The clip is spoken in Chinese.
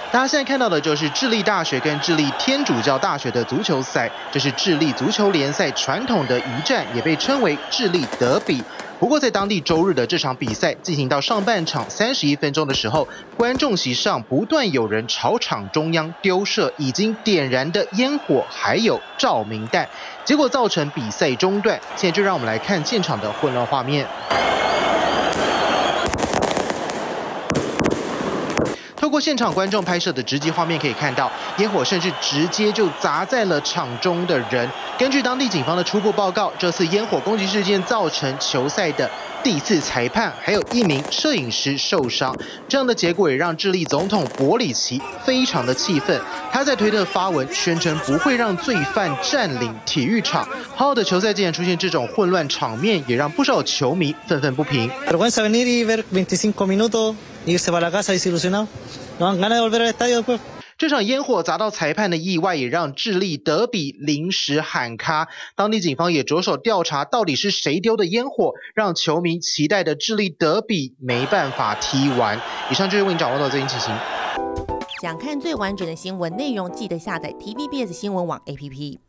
大家现在看到的就是智利大学跟智利天主教大学的足球赛，这是智利足球联赛传统的一战，也被称为智利德比。不过，在当地周日的这场比赛进行到上半场31分钟的时候，观众席上不断有人朝场中央丢射已经点燃的烟火，还有照明弹，结果造成比赛中断。现在就让我们来看现场的混乱画面。透过现场观众拍摄的直击画面可以看到，烟火甚至直接就砸在了场中的人。根据当地警方的初步报告，这次烟火攻击事件造成球赛的第一次裁判还有1名摄影师受伤。这样的结果也让智利总统博里奇非常的气愤，他在推特发文宣称不会让罪犯占领体育场。好好的球赛竟然出现这种混乱场面，也让不少球迷愤愤不平。 Vergüenza venir y ver 25 minutos irse para la casa desilusionado. No dan ganas de volver al estadio después. 这场烟火砸到裁判的意外，也让智利德比临时喊卡。当地警方也着手调查，到底是谁丢的烟火，让球迷期待的智利德比没办法踢完。以上就是为你掌握到最新情形。 想看最完整的新闻内容，记得下载 TVBS 新闻网 APP。